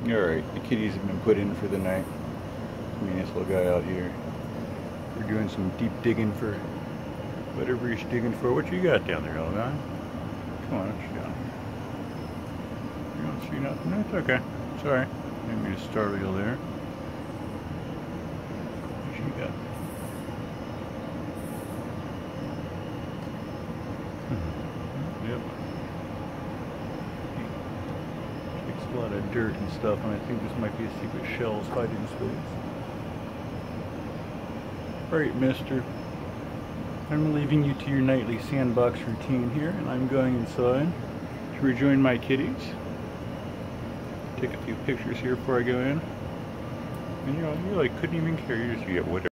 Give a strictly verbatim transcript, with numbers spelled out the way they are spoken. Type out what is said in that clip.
Alright, the kitties have been put in for the night. I mean, this little guy out here. We're doing some deep digging for whatever he's digging for. What you got down there, little guy? Come on, what you got? You don't see nothing? That's okay. Sorry. Didn't mean to startle you there. What you got? Yep. Takes a lot of dirt and stuff, and I think this might be a secret shell's hiding space. Alright, mister. I'm leaving you to your nightly sandbox routine here, and I'm going inside to rejoin my kitties. Take a few pictures here before I go in. And you know, you like couldn't even care. You just, yeah, whatever.